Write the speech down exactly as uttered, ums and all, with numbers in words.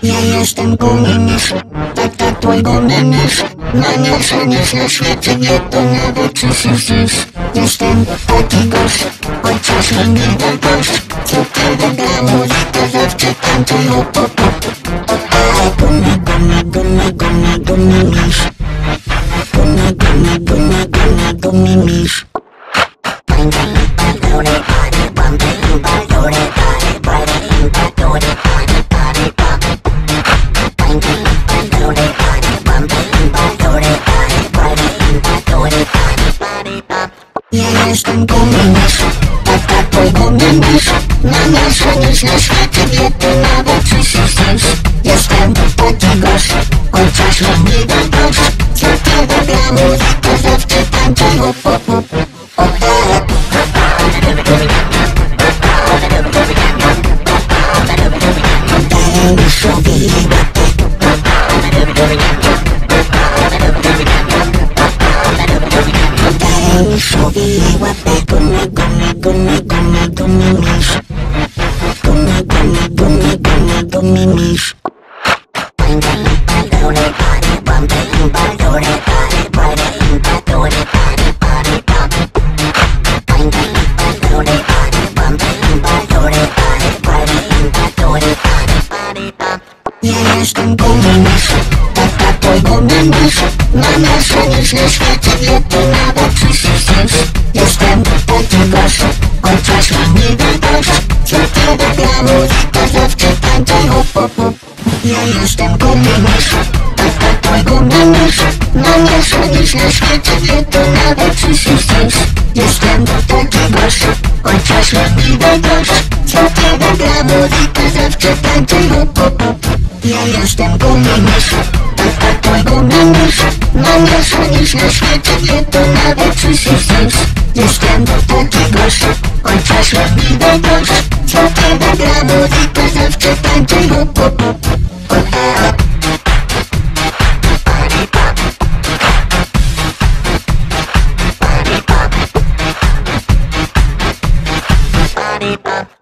Ja jestem gumisz, tata twój gumisz. Najlepsza niż na świecie, nie to nawet czyścisz dziś. Jestem taki gość, chociaż mi nie da dość. Co tyle gra muzyka, zawsze tańczę hop hop hop. Gumi, gumi, gumi, gumi, gumisz. Gumi, gumi, gumi, gumi, gumisz. Ja jestem gumisz, tata twój gumisz. Najlepsza niż na świecie, nie to nawet czyścisz dziś. Jestem taki gość, chociaż mi nie da dość. Co tyle gra muzyka, zawsze tańczę hop hop hop. Daj sobie łapę. Daj sobie łapę. Gumi, gumi, gumi, gumi, gumisz. Gumi, gumi, gumi, gumi, gumisz. Ja jestem gumisz, tata twój gumisz. Najlepsza niż na świecie, nie to nawet czyścisz dziś. Jestem taki gość, chociaż mi nie da dość. Co tyle gra muzyka, zawsze tańczę hop hop hop. Ja jestem gumisz, tata twój gumisz. Najlepsza niż na świecie, nie to nawet czyścisz dziś. Jestem taki gość, chociaż mi nie da dość. Co tyle gra muzyka, zawsze tańczę hop hop hop. Ja jestem gumisz, tata twój gumisz. Najlepsza niż na świecie, nie to nawet czyścisz dziś. Jestem taki gość, chociaż mi nie da dość. Co tyle gra muzyka, zawsze tańczę hop hop hop. Body pop.